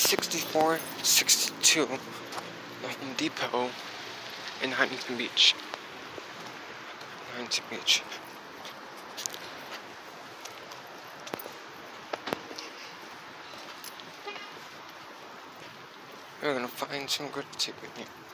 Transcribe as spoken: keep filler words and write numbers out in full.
sixty-four sixty-two, the Home Depot in Huntington Beach. Huntington Beach. We're gonna find some good tea in here.